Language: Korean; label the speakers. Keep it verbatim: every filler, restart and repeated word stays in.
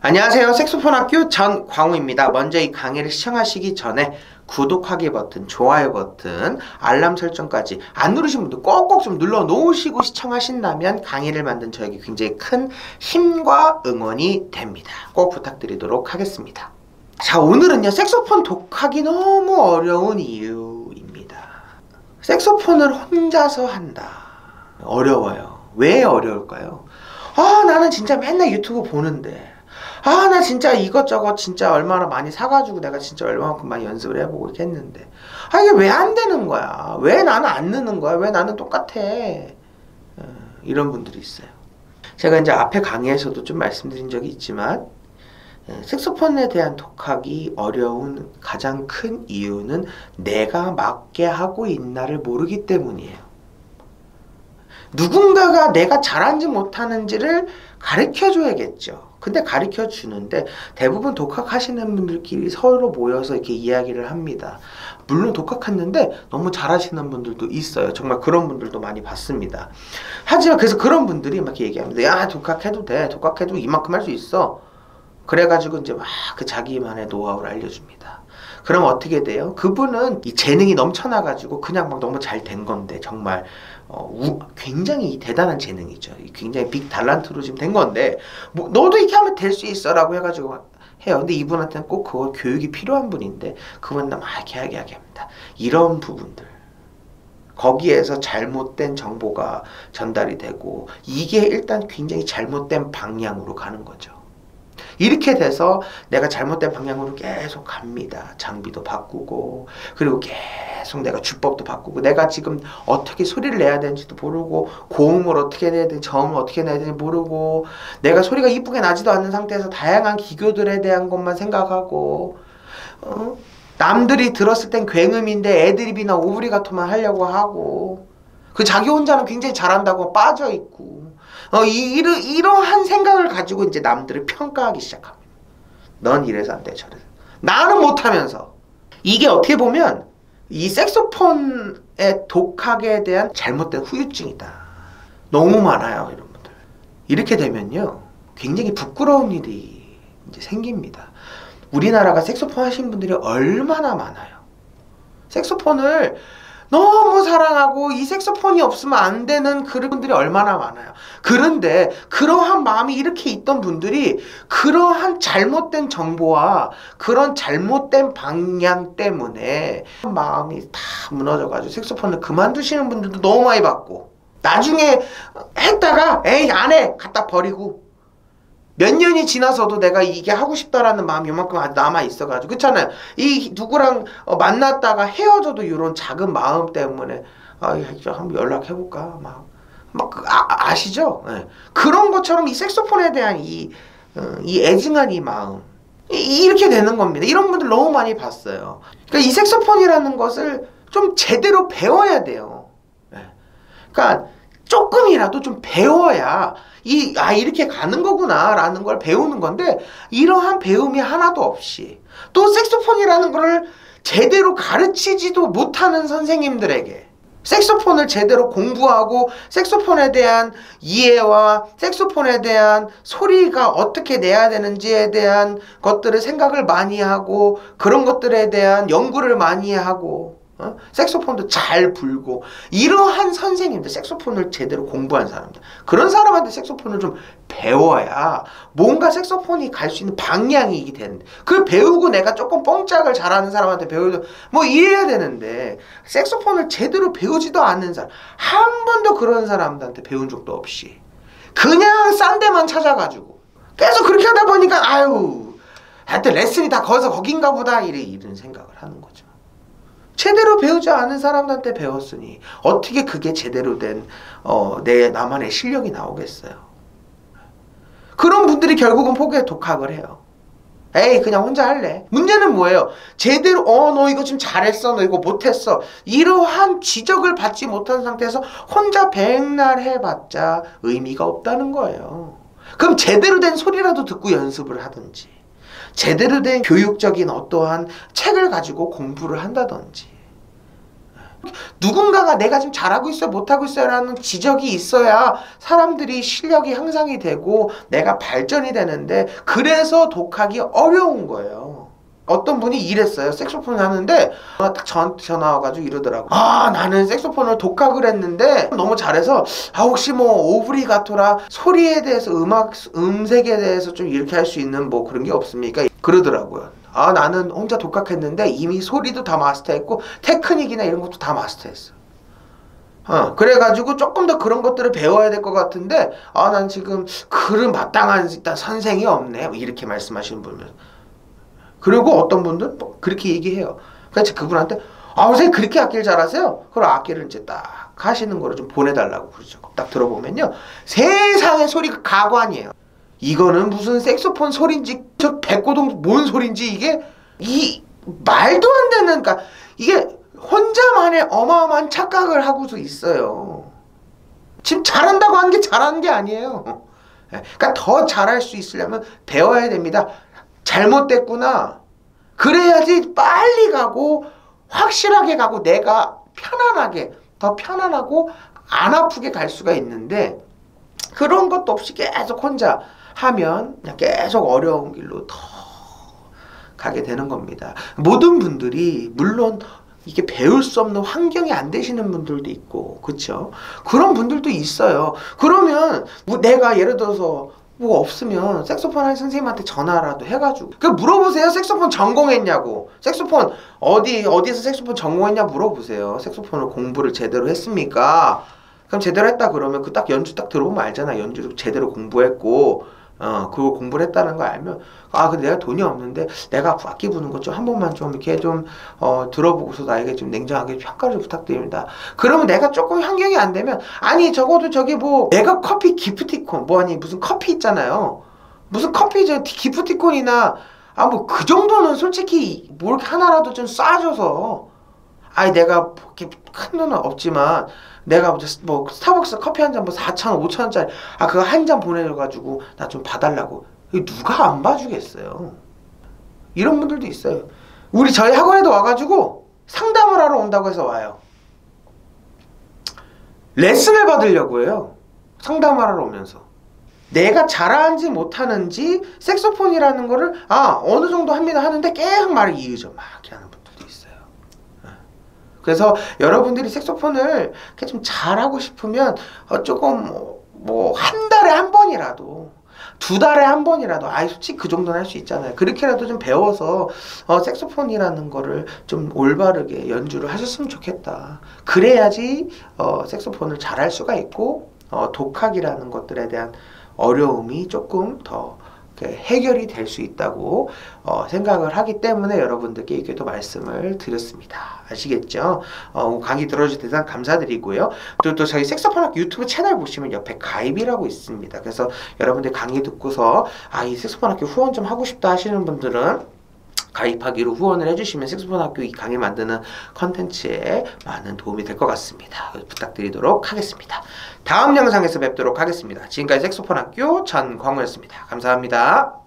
Speaker 1: 안녕하세요. 색소폰 학교 전광우입니다. 먼저 이 강의를 시청하시기 전에 구독하기 버튼, 좋아요 버튼, 알람 설정까지 안 누르신 분들 꼭꼭 좀 눌러 놓으시고 시청하신다면 강의를 만든 저에게 굉장히 큰 힘과 응원이 됩니다. 꼭 부탁드리도록 하겠습니다. 자, 오늘은요, 색소폰 독학이 너무 어려운 이유입니다. 색소폰을 혼자서 한다. 어려워요. 왜 어려울까요? 아, 나는 진짜 맨날 유튜브 보는데, 아, 나 진짜 이것저것 진짜 얼마나 많이 사가지고 내가 진짜 얼마만큼 많이 연습을 해보고 이렇게 했는데, 아, 이게 왜 안 되는 거야? 왜 나는 안 느는 거야? 왜 나는 똑같아? 어, 이런 분들이 있어요. 제가 이제 앞에 강의에서도 좀 말씀드린 적이 있지만, 색소폰에 대한 독학이 어려운 가장 큰 이유는 내가 맞게 하고 있나를 모르기 때문이에요. 누군가가 내가 잘하는지 못하는지를 가르쳐줘야겠죠. 근데 가르쳐주는데 대부분 독학하시는 분들끼리 서로 모여서 이렇게 이야기를 합니다. 물론 독학했는데 너무 잘하시는 분들도 있어요. 정말 그런 분들도 많이 봤습니다. 하지만 그래서 그런 분들이 막 얘기합니다. 야, 독학해도 돼. 독학해도 이만큼 할 수 있어. 그래가지고 이제 막 그 자기만의 노하우를 알려줍니다. 그럼 어떻게 돼요? 그분은 이 재능이 넘쳐나가지고 그냥 막 너무 잘 된 건데, 정말 어, 우, 굉장히 대단한 재능이죠. 굉장히 빅 달란트로 지금 된 건데, 뭐, 너도 이렇게 하면 될 수 있어 라고 해가지고 해요. 근데 이분한테는 꼭 그거 교육이 필요한 분인데 그분 막 이렇게 하게 합니다. 이런 부분들, 거기에서 잘못된 정보가 전달이 되고, 이게 일단 굉장히 잘못된 방향으로 가는 거죠. 이렇게 돼서 내가 잘못된 방향으로 계속 갑니다. 장비도 바꾸고, 그리고 계속 내가 주법도 바꾸고, 내가 지금 어떻게 소리를 내야 되는지도 모르고, 고음을 어떻게 내야 되는지, 저음을 어떻게 내야 되는지 모르고, 내가 소리가 이쁘게 나지도 않는 상태에서 다양한 기교들에 대한 것만 생각하고, 어? 남들이 들었을 땐 굉음인데 애드립이나 오브리가토만 하려고 하고, 그 자기 혼자는 굉장히 잘한다고 빠져있고, 어, 이러, 이러한 생각을 가지고 이제 남들을 평가하기 시작합니다. 넌 이래서 안 돼, 저래서. 나는 못하면서. 이게 어떻게 보면 이 색소폰의 독학에 대한 잘못된 후유증이다. 너무 많아요, 이런 분들. 이렇게 되면요, 굉장히 부끄러운 일이 이제 생깁니다. 우리나라가 색소폰 하시는 분들이 얼마나 많아요. 색소폰을 너무 사랑하고 이 색소폰이 없으면 안 되는 그런 분들이 얼마나 많아요. 그런데 그러한 마음이 이렇게 있던 분들이 그러한 잘못된 정보와 그런 잘못된 방향 때문에 마음이 다 무너져가지고 색소폰을 그만두시는 분들도 너무 많이 봤고, 나중에 했다가 에이 안 해! 갖다 버리고, 몇 년이 지나서도 내가 이게 하고 싶다라는 마음이 요만큼 남아있어가지고, 그렇잖아요. 이 누구랑 만났다가 헤어져도 이런 작은 마음 때문에, 아, 한번 연락해볼까? 막, 막, 아, 아시죠? 네. 그런 것처럼 이 색소폰에 대한 이, 어, 이 애증한 이 마음. 이, 이렇게 되는 겁니다. 이런 분들 너무 많이 봤어요. 그러니까 이 색소폰이라는 것을 좀 제대로 배워야 돼요. 네. 그러니까 조금이라도 좀 배워야 이, 아, 이렇게 가는 거구나 라는 걸 배우는 건데, 이러한 배움이 하나도 없이 또 색소폰이라는 걸 제대로 가르치지도 못하는 선생님들에게 색소폰을 제대로 공부하고 색소폰에 대한 이해와 색소폰에 대한 소리가 어떻게 내야 되는지에 대한 것들을 생각을 많이 하고, 그런 것들에 대한 연구를 많이 하고, 어? 색소폰도 잘 불고, 이러한 선생님들, 색소폰을 제대로 공부한 사람들, 그런 사람한테 색소폰을 좀 배워야 뭔가 색소폰이 갈 수 있는 방향이 되는데, 그걸 배우고 내가 조금 뽕짝을 잘하는 사람한테 배우도 뭐 이래야 되는데, 색소폰을 제대로 배우지도 않는 사람, 한 번도 그런 사람들한테 배운 적도 없이 그냥 싼 데만 찾아가지고 계속 그렇게 하다 보니까, 아유, 하여튼 레슨이 다 거기서 거긴가 보다, 이래, 이런 생각을 하는 거죠. 제대로 배우지 않은 사람들한테 배웠으니 어떻게 그게 제대로 된 어, 내 나만의 실력이 나오겠어요. 그런 분들이 결국은 포기해 독학을 해요. 에이, 그냥 혼자 할래. 문제는 뭐예요? 제대로 어, 너 이거 좀 잘했어, 너 이거 못했어, 이러한 지적을 받지 못한 상태에서 혼자 백날 해봤자 의미가 없다는 거예요. 그럼 제대로 된 소리라도 듣고 연습을 하든지, 제대로 된 교육적인 어떠한 책을 가지고 공부를 한다든지, 누군가가 내가 지금 잘하고 있어요, 못하고 있어요 라는 지적이 있어야 사람들이 실력이 향상이 되고 내가 발전이 되는데, 그래서 독학이 어려운 거예요. 어떤 분이 이랬어요. 색소폰을 하는데 딱 저한테 전화 와가지고 이러더라고. 아, 나는 색소폰을 독학을 했는데 너무 잘해서 아 혹시 뭐 오브리가토라 소리에 대해서, 음악 음색에 대해서 좀 이렇게 할 수 있는 뭐 그런 게 없습니까? 그러더라고요. 아, 나는 혼자 독학했는데 이미 소리도 다 마스터했고 테크닉이나 이런 것도 다 마스터했어. 어, 그래가지고 조금 더 그런 것들을 배워야 될 것 같은데, 아, 난 지금 그런 마땅한 일단 선생이 없네, 이렇게 말씀하시는 분들. 그리고 어떤 분들은 뭐 그렇게 얘기해요. 그래서 그분한테 아, 선생님 그렇게 악기를 잘하세요? 그럼 악기를 이제 딱 하시는 거를 좀 보내달라고 그러죠. 딱 들어보면요, 세상의 소리가 가관이에요. 이거는 무슨 색소폰 소리인지, 저 백고동 뭔 소리인지, 이게 이 말도 안 되는, 그러니까 이게 혼자만의 어마어마한 착각을 하고서 있어요. 지금 잘한다고 한 게 잘하는 게 아니에요. 그러니까 더 잘할 수 있으려면 배워야 됩니다. 잘못됐구나. 그래야지 빨리 가고 확실하게 가고 내가 편안하게, 더 편안하고 안 아프게 갈 수가 있는데, 그런 것도 없이 계속 혼자 하면 그냥 계속 어려운 길로 더 가게 되는 겁니다. 모든 분들이 물론 이게 배울 수 없는 환경이 안 되시는 분들도 있고, 그렇죠? 그런 분들도 있어요. 그러면 뭐 내가 예를 들어서 뭐 없으면 색소폰 하는 선생님한테 전화라도 해가지고 그 물어보세요. 색소폰 전공했냐고. 색소폰 어디 어디에서 색소폰 전공했냐 물어보세요. 색소폰을 공부를 제대로 했습니까? 그럼 제대로 했다 그러면 그 딱 연주 딱 들어보면 알잖아. 연주를 제대로 공부했고, 어 그거 공부를 했다는 거 알면, 아 근데 내가 돈이 없는데 내가 악기 부는 것 좀 한 번만 좀 이렇게 좀 어 들어보고서 나에게 좀 냉정하게 평가를 좀 부탁드립니다. 그러면 내가 조금 환경이 안 되면, 아니 적어도 저기 뭐 메가 커피 기프티콘 뭐, 아니 무슨 커피 있잖아요. 무슨 커피 저 기프티콘이나 아 뭐 그 정도는 솔직히 뭘 하나라도 좀 쏴줘서, 아니 내가 이렇게 큰 돈은 없지만 내가 뭐 스타벅스 커피 한 잔 뭐 사천 원, 오천 원짜리 아 그거 한 잔 보내줘가지고 나 좀 봐달라고. 누가 안 봐주겠어요. 이런 분들도 있어요. 우리 저희 학원에도 와가지고 상담을 하러 온다고 해서 와요. 레슨을 받으려고 해요. 상담을 하러 오면서 내가 잘하는지 못하는지, 색소폰이라는 거를 아 어느 정도 합니다 하는데 계속 말을 이으죠. 막 이렇게 하는 분들도 있어요. 그래서 여러분들이 색소폰을 좀 잘하고 싶으면 어 조금 뭐 한 달에 한 번이라도, 두 달에 한 번이라도, 아이 솔직히 그 정도는 할 수 있잖아요. 그렇게라도 좀 배워서 어 색소폰이라는 거를 좀 올바르게 연주를 하셨으면 좋겠다. 그래야지 어 색소폰을 잘할 수가 있고 어 독학이라는 것들에 대한 어려움이 조금 더 해결이 될 수 있다고 어, 생각을 하기 때문에 여러분들께 이렇게 또 말씀을 드렸습니다. 아시겠죠? 어, 강의 들어주셔서 대단히 감사드리고요. 또, 또 저희 색소폰학교 유튜브 채널 보시면 옆에 가입이라고 있습니다. 그래서 여러분들 강의 듣고서 아, 이 색소폰학교 후원 좀 하고 싶다 하시는 분들은 가입하기로 후원을 해주시면 색소폰학교 이 강의 만드는 컨텐츠에 많은 도움이 될 것 같습니다. 부탁드리도록 하겠습니다. 다음 영상에서 뵙도록 하겠습니다. 지금까지 색소폰학교 전광우였습니다. 감사합니다.